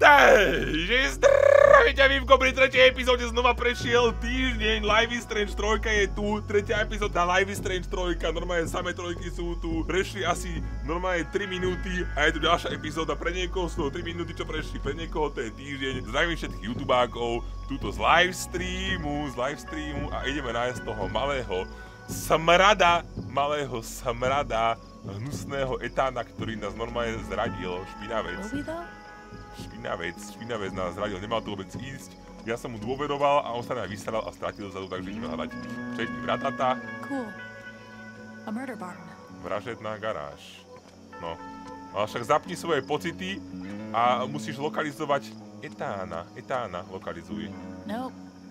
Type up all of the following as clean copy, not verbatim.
Takže zdravím ťa, Vivko, pri 3. epizóde znova prešiel týždeň, Life is Strange 3 je tu, 3. epizóda Life is Strange 3, normálne samé trojky sú tu, prešli asi normálne 3 minúty a je tu ďalšia epizóda, pre niekoho sú 3 minúty, čo prešli, pre niekoho to je týždeň. Zdravím všetkých youtubákov, túto z livestreamu a ideme nájsť toho malého smrada, hnusného etána, ktorý nás normálne zradil, špinavec. Špinavec nás zradil, nemal to vôbec ísť. Ja som mu dôveroval a on sa nám vysral a stratil zadu, takže ideme hľadať všetky vratata. Cool. A murder barn. Vražedná garáž. No. Ale však zapni svoje pocity a musíš lokalizovať etána. Etána lokalizuj. Nope.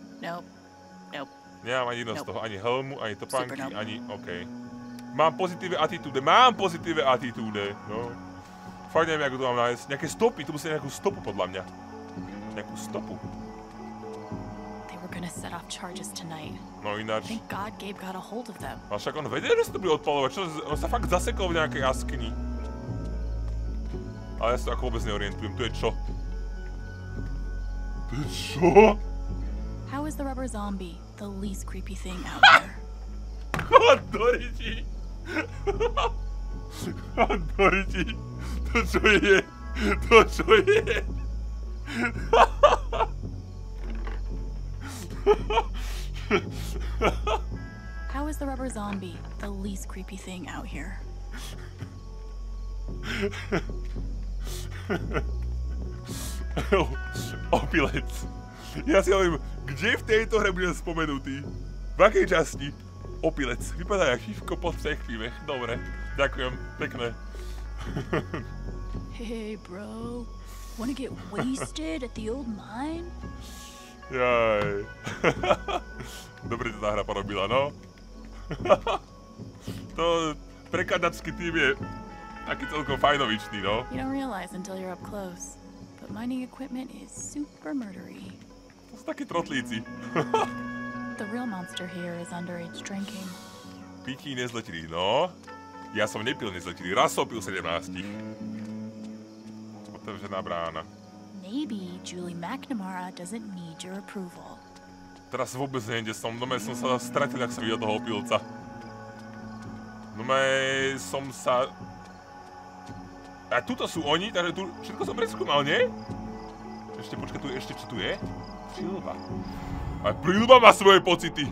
Nemám ani jedno z toho, ani helmu, ani topánky, Super, no. ani... okej. Mám pozitívne atitúde, no. Fakt neviem, ako to mám nájsť. Nejaké stopy, tu musí nejakú stopu podľa mňa. Nejakú stopu. They were gonna set off charges tonight. No ináč. Thank God Gabe got a hold of them. Ale však on vedel, že sa to bude odpalovať, čo? On sa fakt zasekol v nejakej jaskyni. Ale ja sa ako vôbec neorientujem, tu je čo? To je čo? How is the rubber zombie the least creepy thing out there? Doriči! Doriči! To čo je? How is the rubber zombie the least creepy thing out here? Opilec. Ja si hovorím, kde v tejto hre bude spomenutý? V akej časti? Opilec. Vypadá jak šívko pod psechvívech. Dobre, ďakujem, pekné. Hey bro, wanna get wasted at the old mine? Jaj. Dobre to tá hra porobila, no. To prekladačský tým je taký celkom fajnovičný, no. You don't realize until you're up close, but mining equipment is super murdery. To sú takí trotlíci. The real monster here is underage drinking. Pití nezletilých, no. Ja som nepil nezletilých, raz som pil 17. Otevřená brána. Maybe Julie McNamara doesn't need your approval. Teraz vôbec neviem, kde som. Nomé som sa stratil, ak som videl toho opilca. Nomé som sa... A tuto sú oni, takže tu všetko som preskúmal, nie? Ešte, počkaj, tu ešte čo tu je? Príľuba. A príľuba má svoje pocity.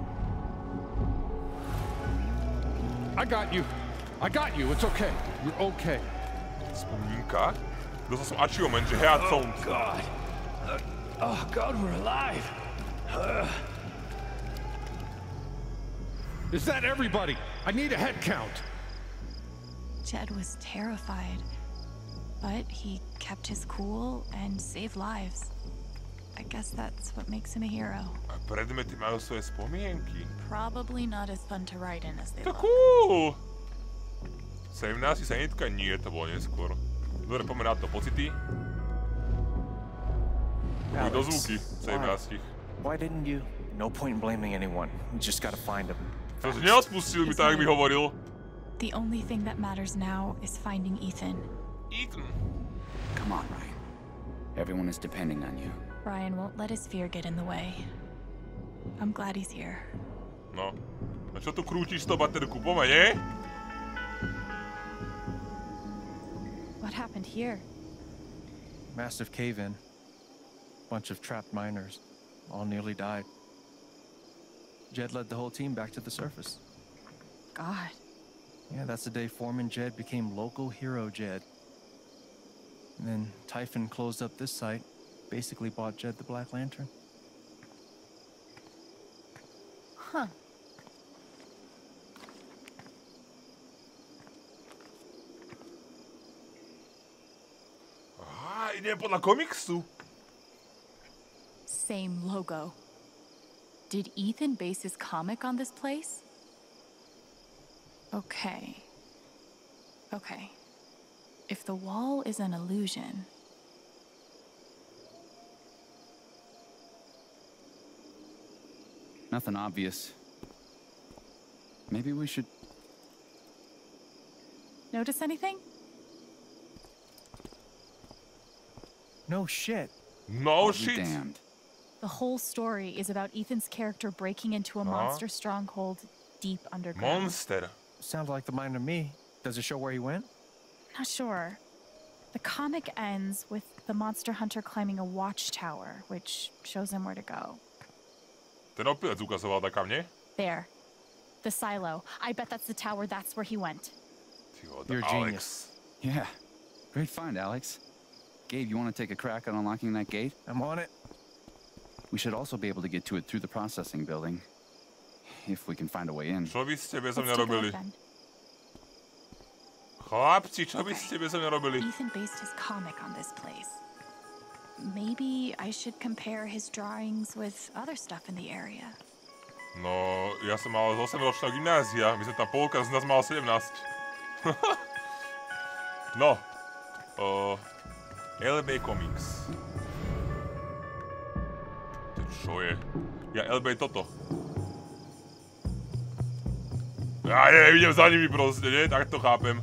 I got you, it's okay. You're okay. Spomínka? Dostal som achievement, že head sound. Oh God, we're alive. Is that everybody? I need a head count. Jed was terrified, but he kept his cool and saved lives. I guess that's what makes him a hero. A predmety majú svoje spomienky. Probably not as fun to ride in as they To look. cool! 17 sanitka? Nie, to bolo neskôr. Dobre, poďme na to pocity. Do zvuky 17. Why didn't you? No point in blaming anyone. We just gotta find him. To si neodpustil mi tak, jak mi hovoril. The only thing that matters now is finding Ethan. Ethan. Come on, Ryan. Everyone is depending on you. Ryan won't let his fear get in the way. I'm glad he's here. No. A čo tu krútiš to baterku? Poďme, nie? What happened here? Massive cave-in. Bunch of trapped miners. All nearly died. Jed led the whole team back to the surface. God. Yeah, that's the day Foreman Jed became local hero Jed. And then Typhon closed up this site, basically bought Jed the Black Lantern. Huh. Idem podľa komiksu. Same logo. Did Ethan base his comic on this place? Okay. If the wall is an illusion... Nothing obvious. Maybe we should... Notice anything? No shit. No I'll be shit. damned. The whole story is about Ethan's character breaking into a monster stronghold deep underground. Monster. Sounds like the mine to me. Does it show where he went? Not sure. The comic ends with the monster hunter climbing a watchtower, which shows him where to go. Ten opilec ukazoval takam, nie? There. The silo. I bet that's the tower. That's where he went. Ty vole, You're a Alex. genius. Yeah. Great find, Alex. Gabe, you want to take a crack at unlocking that gate? I'm on it. We should also be able to get to it through the processing building. If we can find a way in. Čo by ste bez Let's mňa take a robili? look then. Chlapci, čo by ste bez mňa robili? Ethan based his comic on this place. Maybe I should compare his drawings with other stuff in the area. No, ja som mal z 8-ročného gymnázia, my sme tam polka z nás mal 17. No. LB Comics. To čo je? Ja LB toto. Ja idem za nimi proste, nie? Tak to chápem.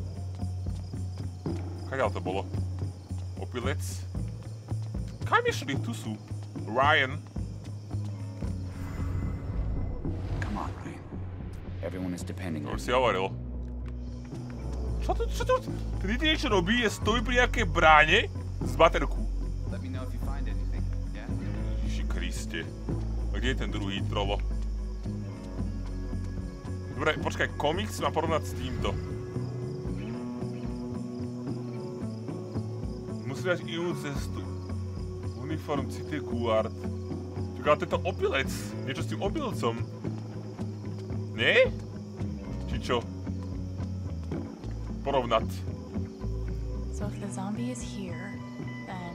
Kaďal to bolo? Opilec? Kam išli? Tu sú. Ryan. Come on, Ryan. Everyone is depending To on už si hovoril. Čo tu? Keď ty niečo robí, je stojí pri nejakej bráne z baterku. Let me know if you find anything, yeah? Ježiši Kriste. A kde je ten druhý trolo? Dobre, počkaj, komiks mám porovnať s týmto. Musím dať inú cestu. Uniform, city, guard. Čaká, ale to je to opilec. Niečo s tým opilcom. Nie? Či čo? Porovnať. So if the zombie is here, then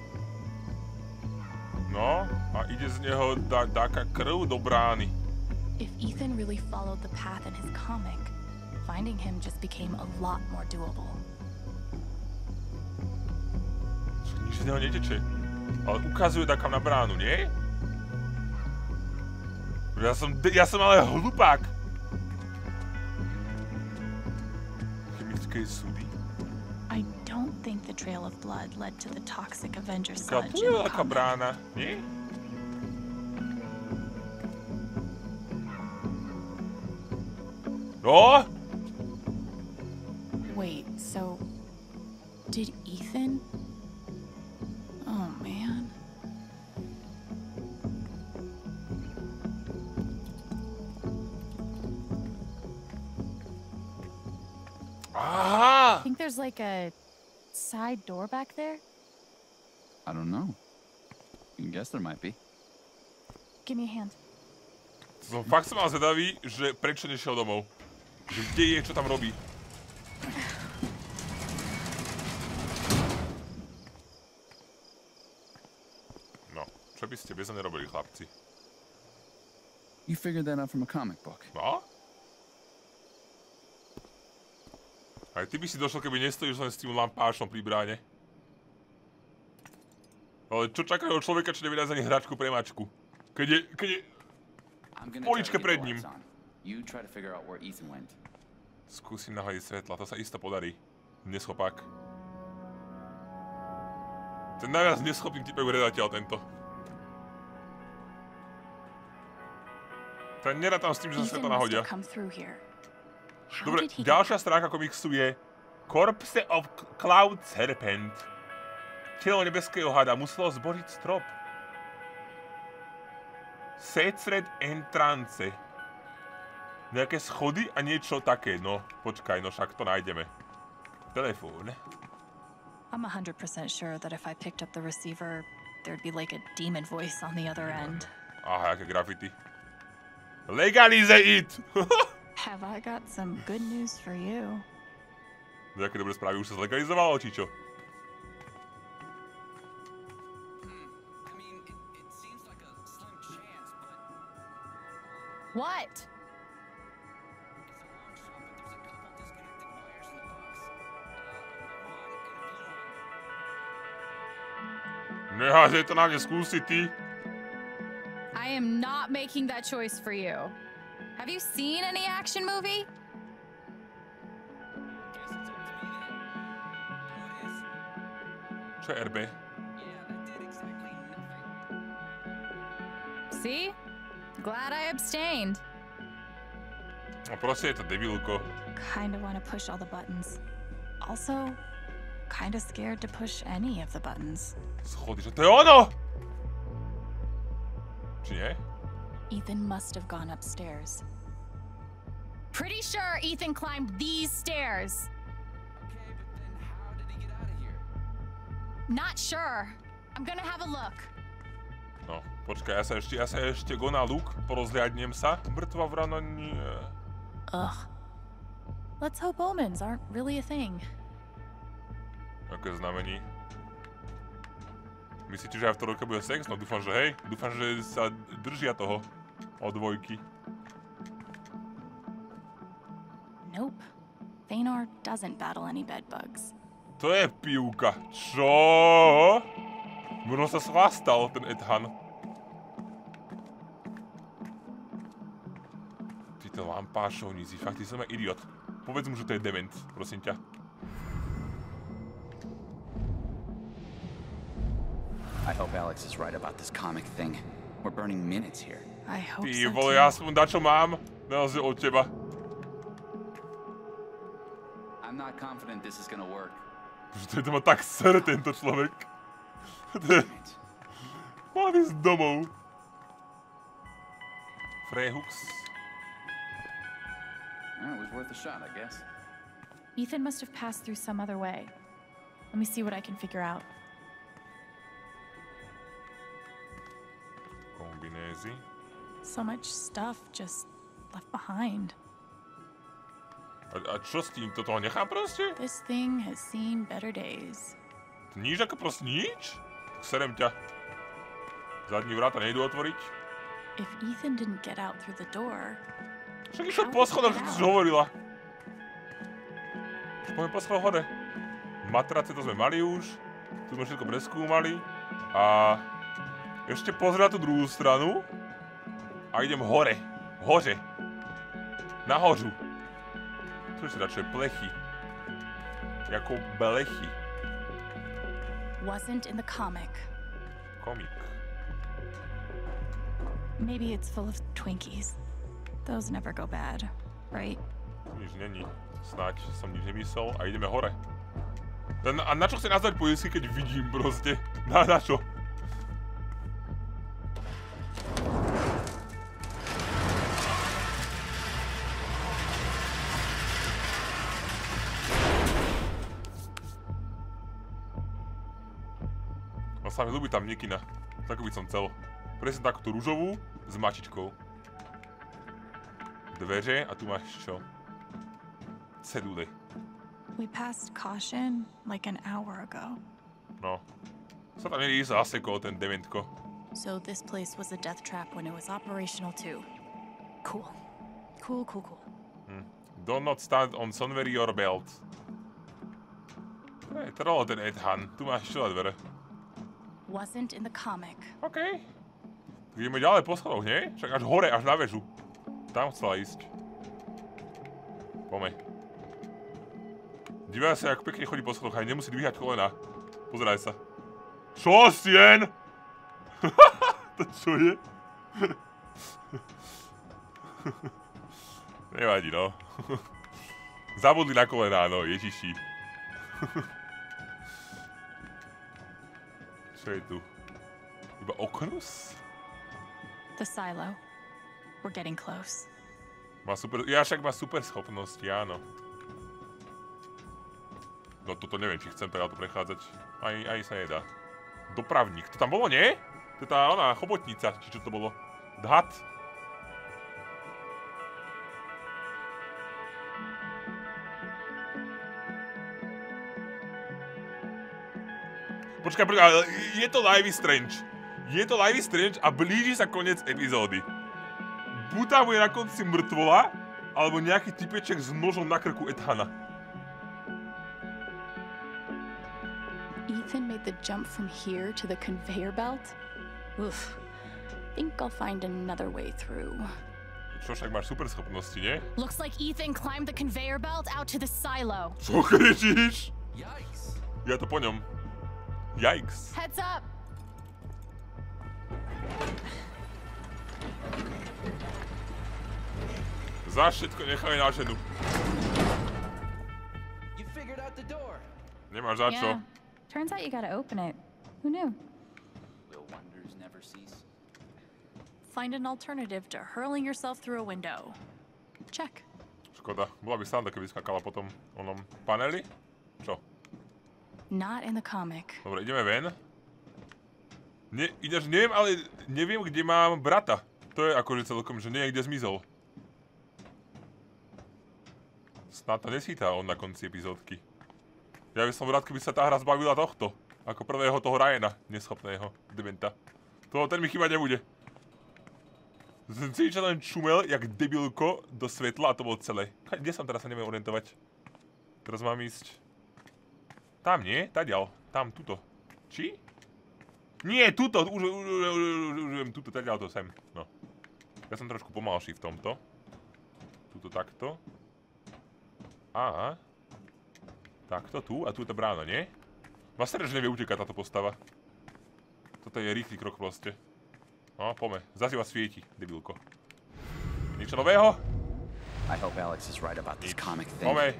No, a ide z neho taká krv do brány. if Ethan really followed the path in his comic, finding him just became a lot more doable. Nič z neho neteče. Ale ukazuje takam na bránu, nie? Ja som ale hlupák. Chemické súdy. I don't think the trail of blood led to the toxic Avenger Taká sludge tu in je the taká comic. brána, nie? No! Wait, so did Ethan? Oh man. Aha! Think there's like a side door back there? I don't know. You can guess there might be. Give me a hand. Fakt som mal zvedavý, že prečo nešiel domov. Že kde je, čo tam robí. No, čo by ste bez mňa nerobili, chlapci? You figured that out from a comic book. No? Aj ty by si došel, keby nestojíš len s tým lampášom pri bráne. Ale čo čakajú od človeka, čo nevie nájsť ani hračku pre mačku? Keď je I'm gonna poličke try to get pred the ním. lights on. You try to figure out where Ethan went. Skúsim nahodiť svetla, to sa isto podarí. Neschopák. Ten najviac neschopný typek redateľ tento. Ten nerátam s tým, že sa Ethan svetla must nahodia. have come through here. How Dobre, did he ďalšia stránka komiksu je Corpse of Cloud Serpent. Telo nebeského hada muselo zboriť strop. Secret Entrance. Nejaké schody a niečo také, no počkaj, no však to nájdeme. Telefón. I'm 100% sure that if I picked up the receiver, there'd be like a demon voice on the other end. Aha, jaké graffiti. Legalize it! Have I got some good news for you? Jaké dobré správy, už sa zlegalizovalo, či čo? I mean, it seems like a slim chance, but What? it's a long shot, but there's a couple disconnected wires in the box. A red one and a blue one. Neházej to na mne, skúsi ty. I am not making that choice for you. Have you seen any action movie? Guess it's up to me then. What is? Čo je RB? See? Glad I abstained. No proste je to debilko. Kinda want to push all the buttons. Also, kinda scared to push any of the buttons. Schody, že to je ono! Či nie? Ethan must have gone upstairs. Pretty sure Ethan climbed these stairs. Okay, but then how did he get out of here? Not sure. I'm gonna have a look. No, počkaj, ja sa ešte go na luk, porozhľadnem sa. Mŕtva vrana nie. Ugh. Let's hope omens aren't really a thing. Aké znamení? Myslíte, že aj v to roke bude sex? No dúfam, že hej. Dúfam, že sa držia toho od dvojky. Nope. Feanor doesn't battle any bedbugs. To je pivka. Čo? Možno sa schlastal ten Ethan. Ty to lampášovníci, fakt, ty som aj idiot. Povedz mu, že to je dement, prosím ťa. I hope Alex is right about this comic thing. We're burning minutes here. I hope Ty so vole, too. ja aspoň dačo mám. Naozaj od teba. I'm not confident this is gonna work. Že to má tak sere tento človek. Má ísť domov. Frehux. Well, it was worth a shot, I guess. Ethan must have passed through some other way. Let me see what I can figure out. Kombinézy. So much stuff just left behind. A čo s tým? Toto ho nechám proste? This thing has seen better days. To nič ako proste nič? Serem ťa. Zadní vráta nejdu otvoriť. If Ethan didn't get out through the door, Však išiel po schodoch, že ty si hovorila. Poďme po schodoch hore. Matrace to sme mali už. Tu sme všetko preskúmali. A ešte pozrieť tú druhú stranu. A idem hore. Hore. Nahoru. Tu ešte radšej plechy. Jako blechy. wasn't in the comic. Komik. Maybe it's full of Twinkies. Those never go bad, right? Nič není. Snáď som nič nemyslel a ideme hore. A na čo chcem nazvať poisky, keď vidím proste? Na čo? No sa mi ľúbi tam niekina. Takú by som chcel. Presne takúto ružovú s mačičkou. Dveře a tu máš čo? Ceduly. We passed caution like an hour ago. No. Sa tam niekde zasekol ten dementko. So this place was a death trap when it was operational too. Cool. Cool. Do not stand on Sonvery your belt. Hej, trolo ten Ethan. Tu máš čo na dvere. Wasn't in the comic. OK. Tak ideme ďalej po schodoch, nie? Však až hore, až na väžu. Tam chcela ísť. Poďme. Dívaj sa, ako pekne chodí po schodoch, aj nemusí dvíhať kolena. Pozeraj sa. Čo, stien? To čo je? Nevadí, no. Zabudli na kolená, no, ježiši. Čo je tu? Iba oknus? The silo. We're getting close. Však má super schopnosti, áno. No toto neviem, či chcem teda to prechádzať. Ani sa nedá. Dopravník, to tam bolo, nie? To je tá ona chobotnica, či čo to bolo? Dhat? Počkaj, ale je to Life is Strange. Je to Life is Strange a blíži sa koniec epizódy. Buď tam bude na konci mŕtvola, alebo nejaký typeček s nožom na krku Ethana. Ethan made the jump from here to the conveyor belt? Oof. Think I'll find another way through. Čo, však máš super schopnosti, nie? Looks like Ethan climbed the conveyor belt out to the silo. Čo kričíš? Yikes. Ja to po ňom. Yikes. Heads up! Za všetko necháme na ženu. Nemáš za čo. Yeah. Turns out you gotta open it. Who knew? Will wonders never cease? Find an alternative to hurling yourself through a window. Check. Škoda. Bola by sranda, keby skakala po tom onom paneli. Čo? Not in the comic. Dobre, ideme ven. Ináč neviem, ale neviem, kde mám brata. To je akože celkom, že niekde zmizol. Snad to nesýta on na konci epizódky. Ja by som rád, keby sa tá hra zbavila tohto. Ako prvého toho Ryana, neschopného dementa. Ten mi chýbať nebude. Som si len čumel, jak debilko, do svetla a to bolo celé. Kde som teraz sa neviem orientovať? Teraz mám ísť... Tam nie? Tadiaľ. Tam, tuto. Či? Nie, tuto! Už tuto, tadiaľ to sem. No. Ja som trošku pomalší v tomto. Tuto takto. A takto tu a tu je tá brána, nie? Má srdce, že nevie utekať táto postava. Toto je rýchly krok proste. No, poďme. Zase vás svieti, debilko. Niečo nového? I hope Alex is right about this comic thing. Poďme.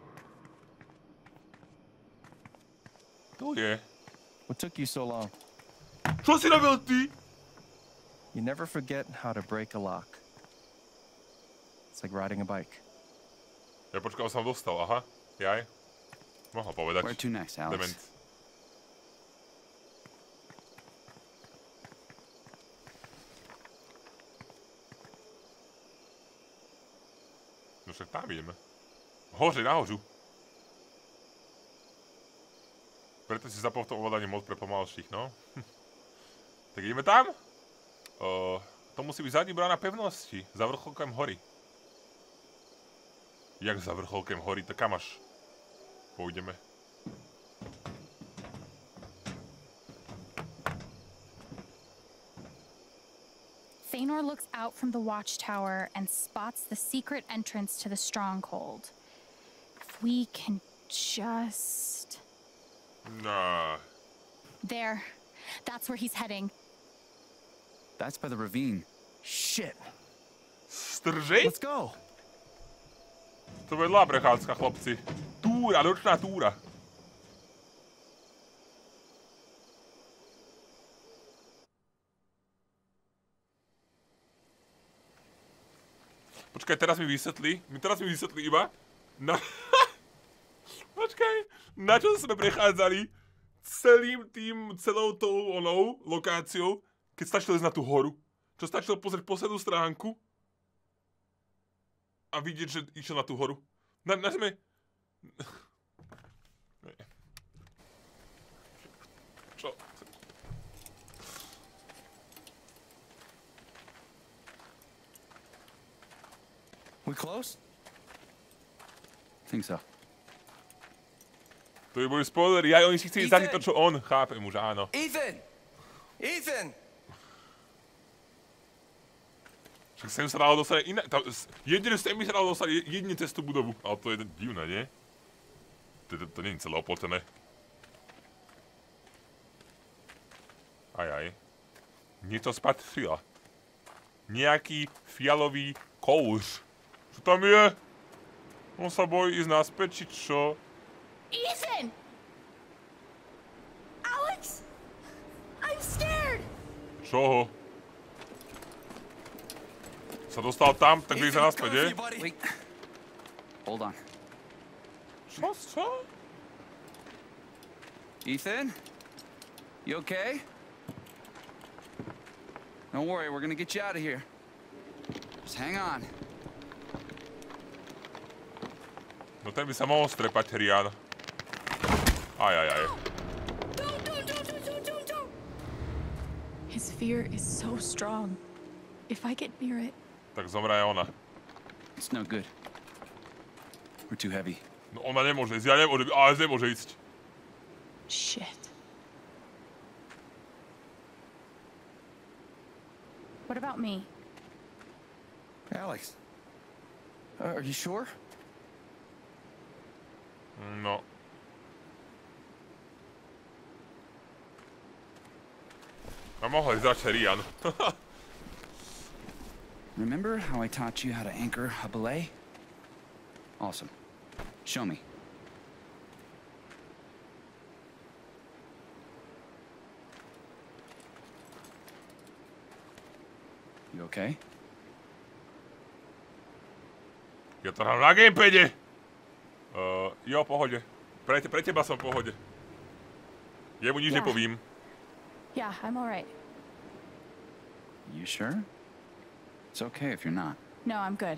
Tu je. What took you so long? Čo si robil ty? You never forget how to break a lock. It's like riding a bike. Ja počkal, som dostal, aha. Jaj. Mohol povedať. Where to next, Alex? Dement. No však tam ideme. Hore, nahoru. Preto si zapol v tom ovládaní mod pre pomalších, no. Tak ideme tam? To musí byť zadní brána pevnosti. Za vrcholkem hory. Jak za vrcholkem hory? Tak kam až? Pôjdeme. Thanor looks out from the watchtower and spots the secret entrance to the stronghold. If we can just... Nah. There. That's where he's heading. That's by the ravine. Shit. Stržej? Let's go. To bude dlhá prechádzka, chlapci. Túra, nočná túra. Počkaj, teraz mi vysvetlí iba na... Počkaj, na čo sme prechádzali celou tou onou lokáciou, keď stačilo ísť na tú horu. Čo stačilo pozrieť poslednú stránku a vidieť, že išiel na tú horu. Sme... Čo? We close? Think so. To by boli spoilery, aj oni si chceli zažiť to, čo on. Chápem už, áno. Ethan! Ethan! Však sem sa dalo dostať inak. Jedine sem by sa dalo dostať jedine cez tú budovu. Ale to je divné, nie? To nie je celé oplotené. Aj. Niečo spatrila. Nejaký fialový kouř. Čo tam je? On sa bojí ísť naspäť, či čo? Ethan! Alex! I'm scared! Čoho? Sa dostal tam, tak by sa naspäť, je? Wait. Hold on. Čo? Ethan? You okay? Don't worry, we're gonna get you out of here. Just hang on. No ten by sa mohol strepať, Rian. Aj. Don't. His fear is so strong. If I get near it... Tak zomrá aj ona. It's no good. We're too heavy. No ona nemôže ísť, ale nemôže ísť. Shit. What about me? Alex. Are you sure? No. A mohla ísť radšej Rian. Remember how I taught you how to anchor a belay? Awesome. Show me. You okay? Ja to hrám na gamepade. Jo, pohode. Pre teba som v pohode. Jemu nič nepovím. Yeah, I'm all right. You sure? It's okay if you're not. No, I'm good.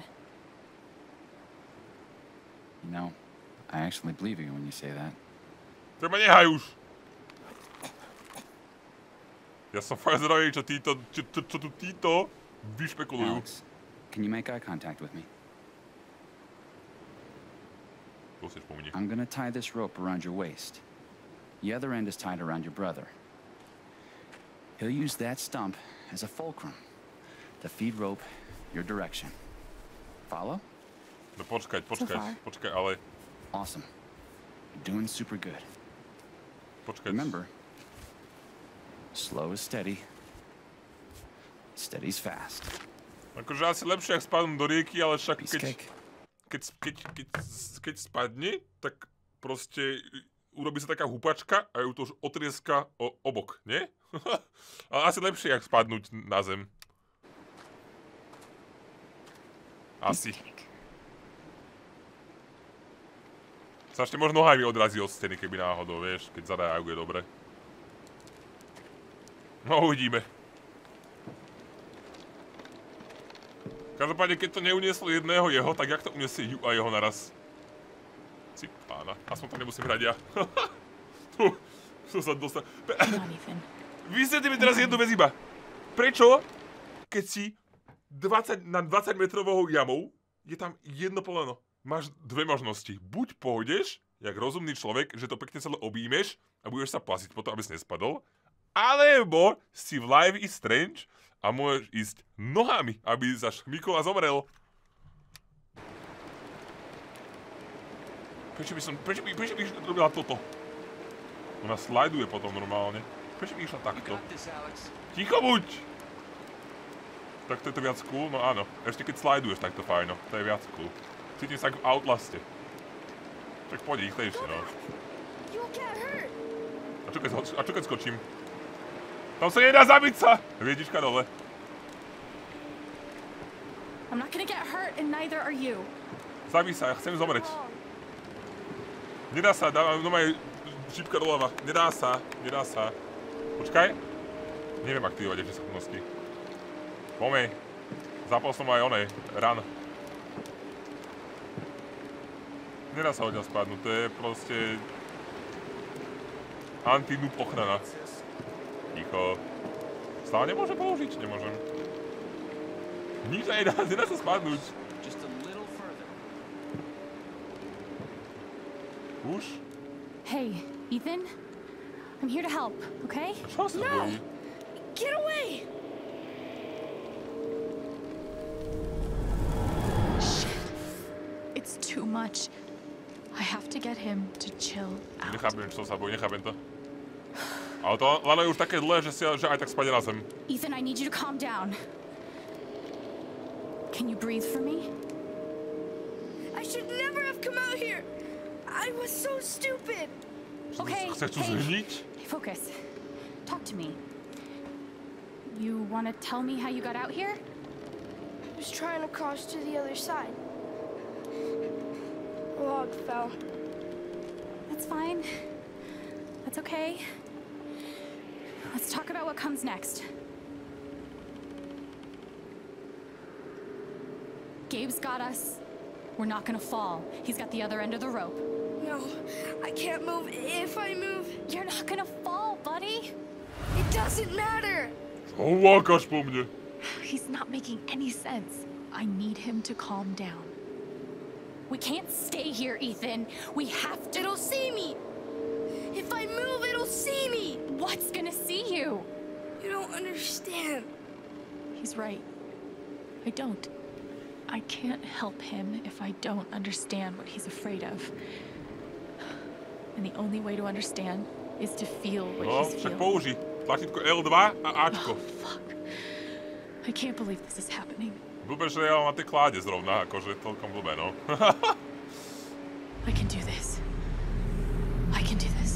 You know, I actually believe you when you say that. To ma nehaj už. Ja som fakt zvedavý, čo tu títo vyšpekulujú. Alex, can you make eye contact with me? I'm gonna tie this rope around your waist. The other end is tied around your brother. He'll use that stump as a fulcrum to feed rope your direction. Follow? No počkaj, ale... Awesome. You're doing super good. Počkaj. Remember, slow is steady. Steady's fast. Akože asi lepšie, ak spadnú do rieky, ale však keď spadne, tak proste urobí sa taká húpačka a ju to už otrieska o bok, nie? Ale asi lepšie, jak spadnúť na zem. Asi. Sa ešte možno nohami odrazí od steny, keby náhodou, vieš, keď zareaguje dobre. No, uvidíme. Každopádne, keď to neunieslo jedného jeho, tak jak to uniesie ju a jeho naraz? Si pána, aspoň to nemusím hrať ja. Tu sa dostal. Vysvetlí mi teraz jednu vec iba. Prečo, keď si nad 20 metrovou jamou, je tam jedno poleno? Máš dve možnosti. Buď pôjdeš, jak rozumný človek, že to pekne celé objímeš a budeš sa plasiť potom, aby si nespadol, alebo si v Life is Strange a môžeš ísť nohami, aby sa šmykol a zomrel. Prečo by robila toto? Ona slajduje potom normálne. Prečo by išla takto? Ticho buď! Tak to je to viac cool? No áno. Ešte keď slajduješ, tak to fajno. To je viac cool. Cítim sa ako v Outlaste. Tak poď rýchlejšie, no. A čo keď skočím? Tam sa nedá zabiť sa! Hviezdička dole. I'm not gonna get hurt and neither are you. Zabij sa, ja chcem zomreť. Nedá sa, dávam normálne šípka doľava. Nedá sa. Počkaj. Neviem aktivovať ešte schopnosti. Pomej. Zapol som aj onej. Run. Nedá sa odtiaľ spadnúť, to je proste... Anti-noob ochrana. Ticho. Stále nemôžem použiť? Nemôžem. Nič sa nedá sa spadnúť. Už? Hey, Ethan? I'm here to help, okay? Čo sa bojí? Get away! Shit. It's too much. I have to get him to chill out. Nechápem, čo sa bojí, nechápem to. Ale to lano je už také dlhé, že aj tak spadne na zem. Ethan, I need you to calm down. Can you breathe for me? I should never have come out here. I was so stupid. Okay, Chceš tu zhniť? Hey, focus. Talk to me. You want to tell me how you got out here? I was trying to cross to the other side. A log fell. That's fine. That's okay. Let's talk about what comes next. Gabe's got us. We're not gonna fall. He's got the other end of the rope. No, I can't move. If I move... You're not gonna fall, buddy. It doesn't matter. Čo lákaš po mne? He's not making any sense. I need him to calm down. We can't stay here, Ethan. We have to. It'll see me. If I move, it'll see me. What's gonna see you? You don't understand. He's right. I don't. I can't help him if I don't understand what he's afraid of. And the only way to understand is to feel what he's však feeling. použij. Tlačítko L2 a Ačko. Oh, fuck. I can't believe this is happening. Blbé, že ja na tej kláde zrovna, akože celkom blbé, no. I can do this. I can do this.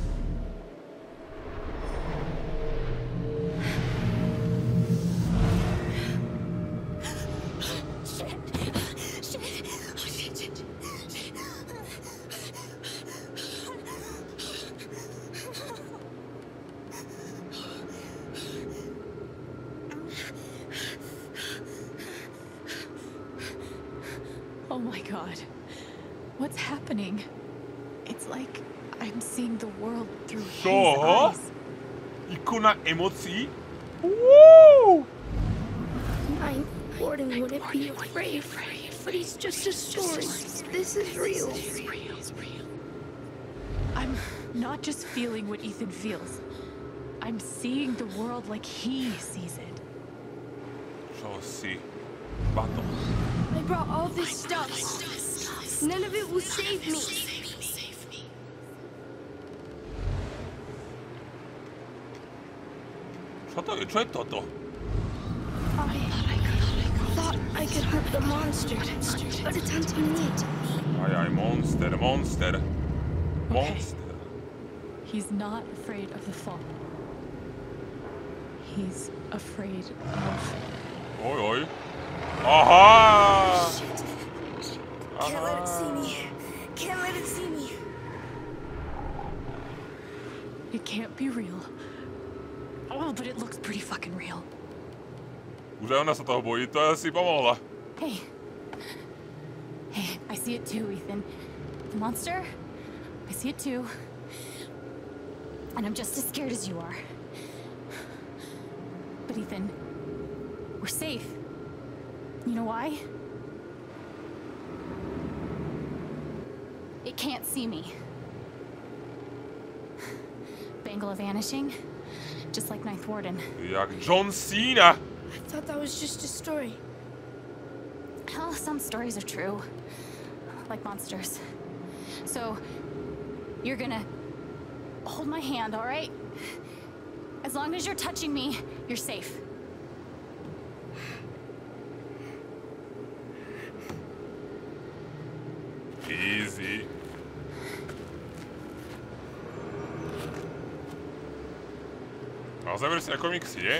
Oh my God. What's happening? It's like I'm seeing the world through his eyes. Ikona emocí? Woo! Ninth Warden wouldn't be afraid, but he's just a story. This is real. I'm not just feeling what Ethan feels. I'm seeing the world like he sees it. Čo si? Bato. I brought all this stuff. None of it will save me. Čo to je? Čo je toto? I thought I could hurt the monster, but it's hunting me. Aj, monster. Monster. He's not afraid of the fall. He's afraid of... Oj. Aha! Can't let it see me. Can't let it see me. It can't be real. Oh, but it looks pretty fucking real. Už aj ona sa toho bojí, to asi pomohla. Hey, I see it too, Ethan. The monster, I see it too. And I'm just as scared as you are. But Ethan, we're safe. You know why? It can't see me. Bangle vanishing, just like Ninth Warden. Jak John Cena. I thought that was just a story. Well, some stories are true. Like monsters. So, you're gonna hold my hand, all right? As long as you're touching me, you're safe. Easy. Ale zaber si na komiksy, nie?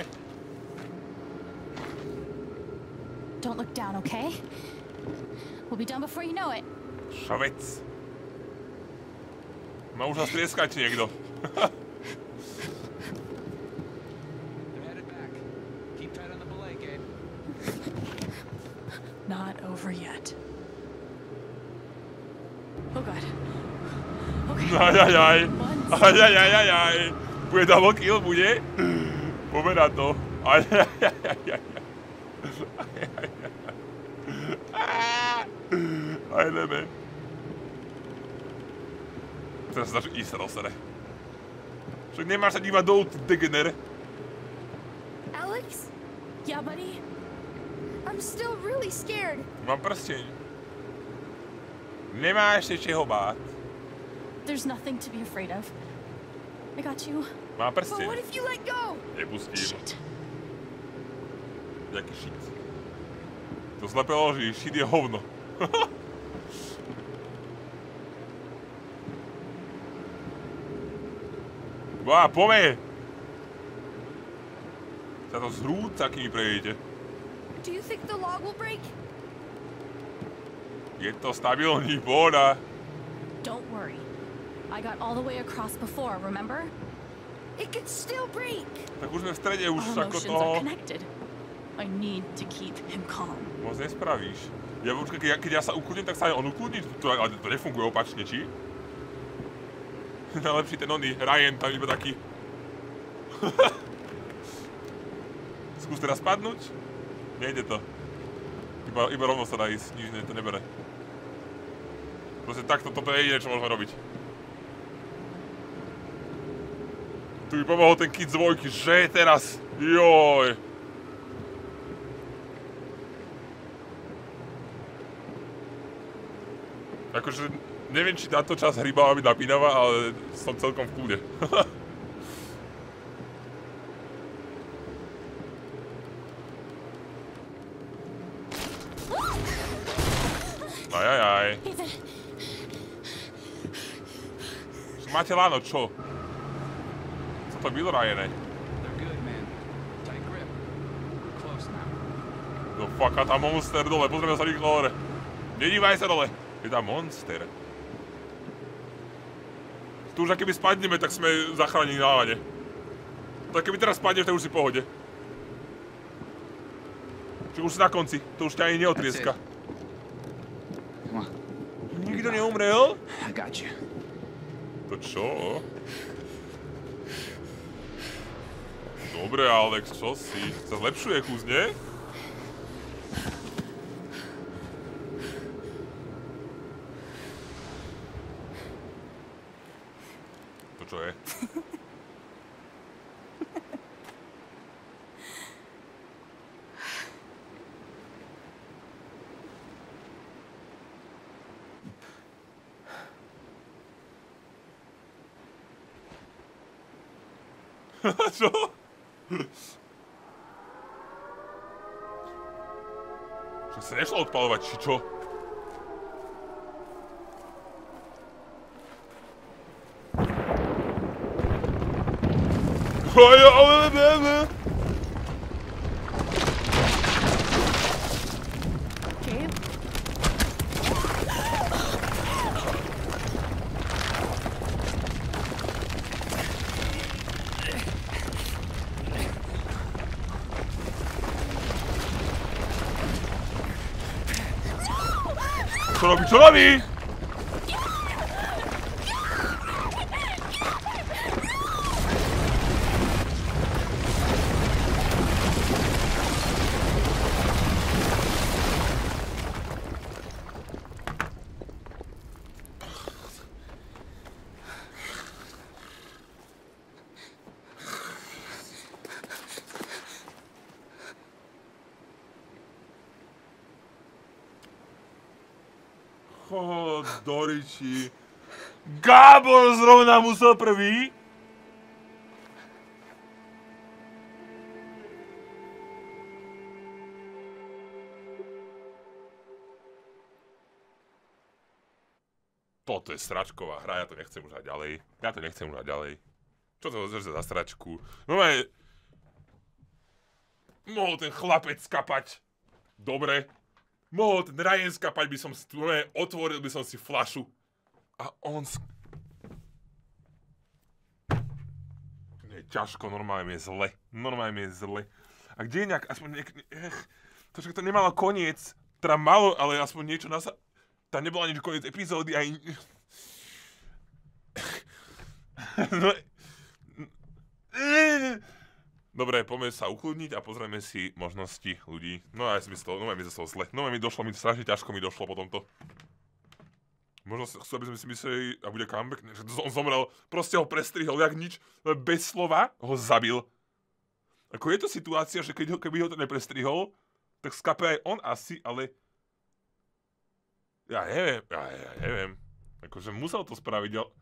Don't look down, okay? We'll be done before you know it. Šavec. Ma už nás trieskať niekto. Not over yet. Oh God. Okay. Ajajajajaj. Bude double kill, bude? Poďme na to. Ajajajajaj. Aj ideme. Teraz sa ísť sa dostane. Však nemáš sa dívať dolu, ty degener. Alex? Yeah, buddy? I'm still really scared. Mám prsteň. Nemáš sa čeho báť. There's nothing to be afraid of. I got you. Mám But prsteň. what if you let go? Nepustím. Shit. Jaký shit. To slepé loží, shit je hovno. Bá, poďme! Sa to zhrúca, kým prejdete. Do you think the log will break? Je to stabilný, pohoda. Don't worry. I got all the way across before, remember? It could still break. Tak už sme v strede, už Our ako emotions toho are connected. I need to keep him calm. moc nespravíš. Ja počkaj, keď ja sa ukludním, tak sa aj on ukludní. Ale to nefunguje opačne, či? Najlepší ten oný, Ryan, tam iba taký. Skús teraz padnúť. Nejde to. Iba rovno sa dá ísť, nič to nebere. Proste takto, toto je jediné, čo môžeme robiť. Tu mi pomohol ten kit z dvojky, že teraz? Joj. Akože, neviem, či táto časť hry mala byť napínavá, ale som celkom v kľude. Ajajaj. Máte láno, čo? Co to bylo, Ryane? No fuck, a tam monster dole, pozrieme sa rýchlo hore. Nedívaj sa dole. Je tam monster. Tu už keby spadneme, tak sme zachránení na lane. Tak keby teraz spadneš, tak už si v pohode. Čiže už si na konci, to už ťa ani neotrieska. Nikto neumrel? To čo? Dobre, Alex, čo si? Sa zlepšuje kus, nie? To čo je? Čo? Čo sa nešlo odpalovať, či čo? Co robi, co robi? Doriči. Gábor zrovna musel prvý. Toto je sračková hra, ja to nechcem už hrať ďalej. Čo to je za sračku? No mohol ten chlapec skapať. Dobre. Mohol ten Ryan skapať, by som si otvoril by som si fľašu. A on Nie, ťažko, normálne mi je zle. A kde je nejak, aspoň to nemalo koniec. Teda malo, ale aspoň niečo tam nebolo ani koniec epizódy, aj... Dobre, poďme sa ukludniť a pozrieme si možnosti ľudí. No a ja si myslel, mi zostalo zle. Strašne ťažko mi došlo po tomto. Možno chcú, aby sme si mysleli, a bude comeback, že on zomrel, proste ho prestrihol, jak nič, bez slova ho zabil. Ako je to situácia, že keby ho to neprestrihol, tak skape aj on asi, ale... Ja neviem. Akože musel to spraviť, ale...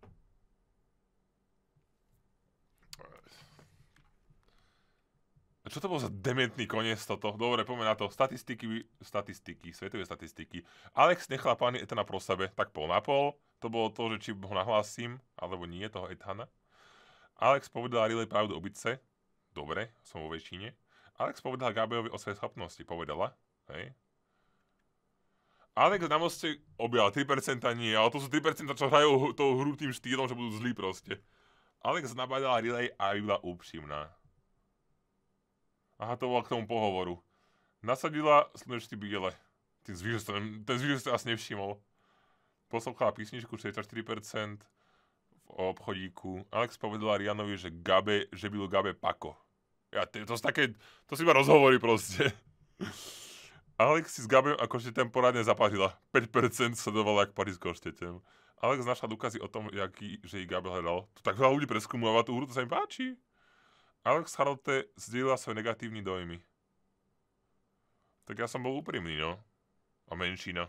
Čo to bol za dementný koniec toto? Dobre, poďme na to. Svetové statistiky. Alex nechal pani Ethana pro sebe, tak pol na pol. To bolo to, že či ho nahlásim, alebo nie, toho Ethana. Alex povedal Riley pravdu o bitce. Dobre, som vo väčšine. Alex povedal Gabeovi o svojej schopnosti. Povedala. Hej. Alex na moste objal 3% nie, ale to sú 3%, čo hrajú tou hru tým štýlom, že budú zlí proste. Alex nabádala Riley a byla úprimná. Aha, to bolo k tomu pohovoru. Nasadila slnečný bigele. Ten zvyšok sa asi nevšimol. Poslouchala písničku 44% v obchodíku. Alex povedala Rianovi, že byl Gabe pako. Ja, to si iba rozhovorí proste. Alex si s Gabem akože temporádne zaparila. 5% sledovala jak Paris koštetem. Alex našla dôkazy o tom, že jej Gabe hľadal. Tak veľa ľudí preskúmava tú hru, to sa im páči. Alex Harlotte zdieľa svoje negatívne dojmy. Tak ja som bol úprimný, no. A menšina.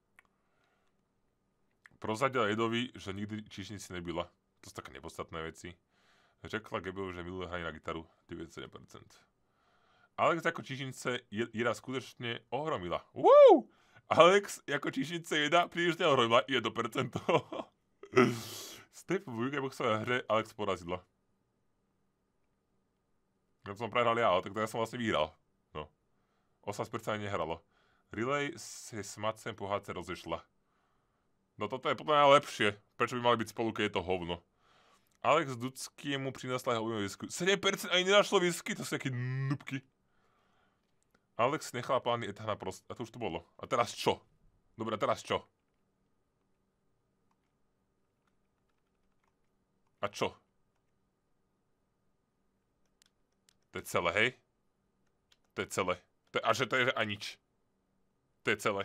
Prozradila Edovi, že nikdy číšnici nebyla. To sú také nepodstatné veci. Řekla Gabeovi, že miluje hranie na gitaru. 97%. Alex ako číšnice Ira skutočne ohromila. Alex jako číšnice jeda, príliš neohrojila 1%. Step v Gearboxovej hre Alex porazidla. Ja som prehral ja, ale tak to ja som vlastne vyhral. No. 18% ani nehralo. Relay se s Macem po HC rozešla. No toto je podľa mňa lepšie. Prečo by mali byť spolu, keď je to hovno? Alex Ducky mu prinesla jeho obľúbenú whisky. 7% ani nenašlo whisky, to sú takí nubky. Alex nechala plány Ethana prost. A to už to bolo. A teraz čo? Dobre, a teraz čo? A čo? To je celé, hej? To je celé. A že to je a nič. To je celé.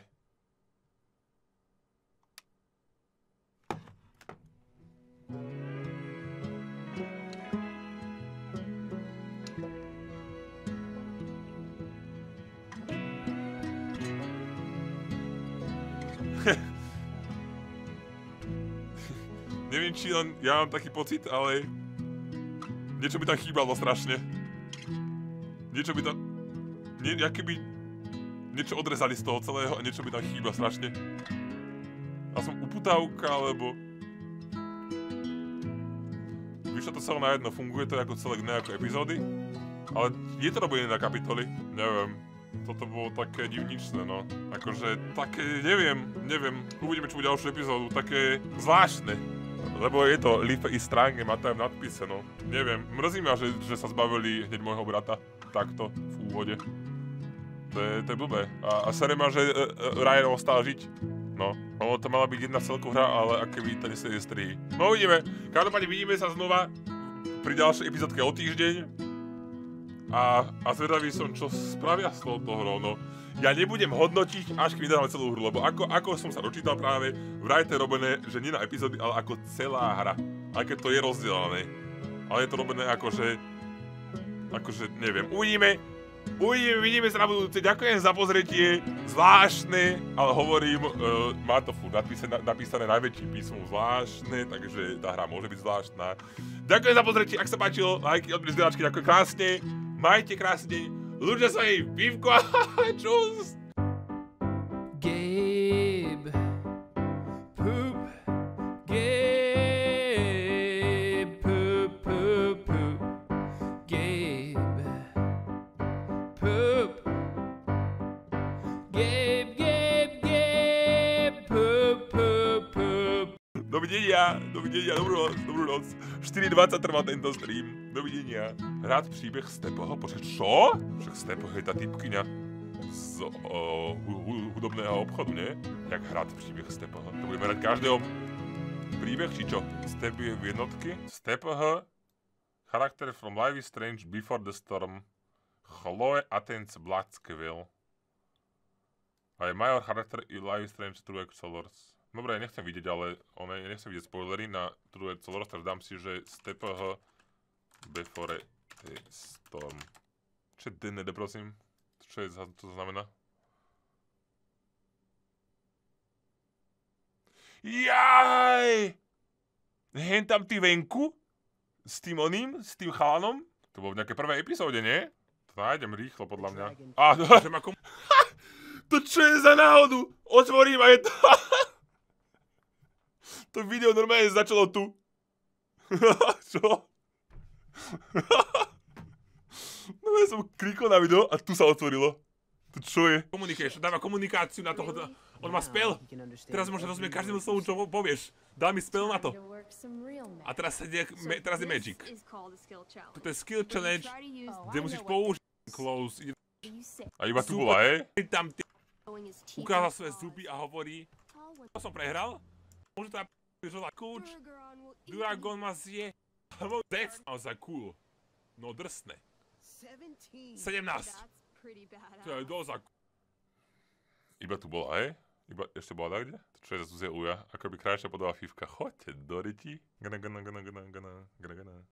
Neviem, či len ja mám taký pocit, ale niečo by tam chýbalo strašne. Niečo by tam... Keby niečo odrezali z toho celého a niečo by tam chýba strašne. A som uputávka, alebo... Vyšlo to celé na jedno, funguje to ako celé, ne ako epizódy. Ale je to robené na kapitoly, neviem. Toto bolo také divničné, no. Akože také, neviem. Uvidíme, čo bude ďalšiu epizódu, také zvláštne. Lebo je to Life is Strange, má tam v nadpise, no. Neviem, mrzí ma, že sa zbavili hneď môjho brata. Takto, v úvode. To je blbé. A sere ma, že Ryan ostal žiť. No, ono to mala byť jedna celková hra, ale aké by to nesedie strihy. No uvidíme. Každopádne vidíme sa znova pri ďalšej epizódke o týždeň. A zvedavý som, čo spravia s touto hrou, no. Ja nebudem hodnotiť, až keď vydáme celú hru, lebo ako som sa dočítal práve, vraj to je robené, že nie na epizódy, ale ako celá hra. Aj keď to je rozdelené. Ale je to robené akože neviem. Uvidíme, vidíme sa na budúce. Ďakujem za pozretie. Zvláštne, ale hovorím, má to furt napísané najväčším písmom zvláštne, takže tá hra môže byť zvláštna. Ďakujem za pozretie, ak sa páčilo, lajky, odbili zdieľačky, ďakujem krásne. Majte krásny deň. Ľudia sa jej, pivko a čus. Gabe. Poop. Gabe. Poop, poop, poop. Gabe. Poop. Gabe, Gabe, Gabe. Poop, poop, poop. Dovidenia, dobrú noc. 4:20 trvá tento stream. Dovidenia. Hrát příběh Stepoho, počkej, čo? Však Stepo je tá typkyňa z hudobného obchodu, nie? Jak hrát příběh Stepoho? To budeme hrať každého príbeh, či čo? Step je v jednotky. Stepoho, charakter from Life is Strange Before the Storm. Chloe Athens Blackskill. A je major charakter i Life is Strange True Colors. Dobre, ja nechcem vidieť, ale nechcem vidieť spoilery na True Colors, takže dám si, že Stepoho Before the Storm. Čo je DND, prosím? Čo to znamená? Jaj! Hen tam ty venku? S tým oným? S tým chalanom? To bolo v nejakej prvej epizóde, nie? To nájdem rýchlo, podľa mňa. Že ma to čo je za náhodu? Otvorím a je to... To video normálne začalo tu. Čo? No ja som klikol na video a tu sa otvorilo. To čo je? Communication, dáva komunikáciu na toho. On má spell. Teraz môže rozumieť každému slovu, čo povieš. Dá mi spell na to. A teraz je magic. Toto je skill challenge, kde musíš použiť close. A iba tu bola, hej? Tam ty ukázal svoje zuby a hovorí, to som prehral. Môže to napíšť kouč. Duragon ma zje. That's naozaj cool. No drsné. 17. To je dosť cool. Iba tu bola, hej? Iba ešte bola tak, kde? Čo je zase uja? Ako by krajšia podoba Fivka. Choďte do ryti. Gana.